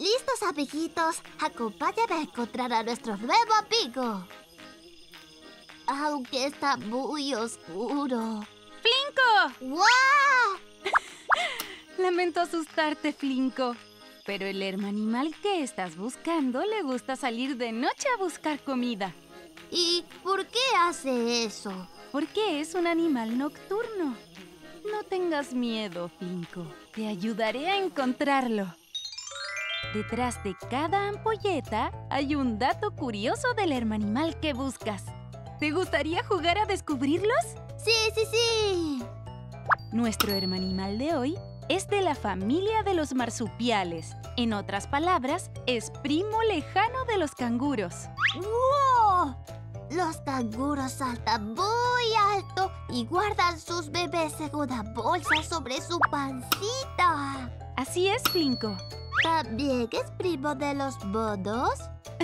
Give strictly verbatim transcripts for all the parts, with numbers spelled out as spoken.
listos, amiguitos. Acompáñame a encontrar a nuestro nuevo amigo. Aunque está muy oscuro. ¡Flinko! ¡Guau! Lamento asustarte, Flinko. Pero el hermanimal que estás buscando le gusta salir de noche a buscar comida. ¿Y por qué hace eso? Porque es un animal nocturno. No tengas miedo, Flinko. Te ayudaré a encontrarlo. Detrás de cada ampolleta hay un dato curioso del hermanimal que buscas. ¿Te gustaría jugar a descubrirlos? ¡Sí, sí, sí! Nuestro hermanimal de hoy es de la familia de los marsupiales. En otras palabras, es primo lejano de los canguros. ¡Wow! Los canguros saltan muy alto y guardan sus bebés en una bolsa sobre su pancita. Así es, Flinko. ¿También es primo de los monos?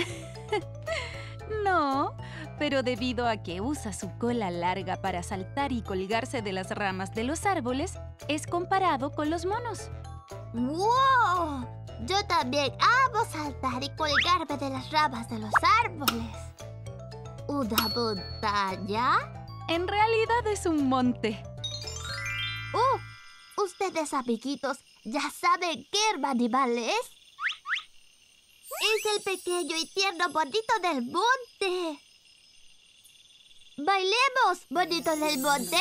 No, pero debido a que usa su cola larga para saltar y colgarse de las ramas de los árboles, es comparado con los monos. ¡Wow! Yo también amo saltar y colgarme de las ramas de los árboles. ¿Una montaña? En realidad es un monte. ¡Oh! Ustedes, amiguitos, ¿ya saben qué hermanimal es? Es el pequeño y tierno bonito del monte. ¡Bailemos, bonito del monte!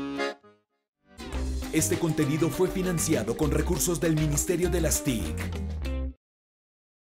Este contenido fue financiado con recursos del Ministerio de las T I C.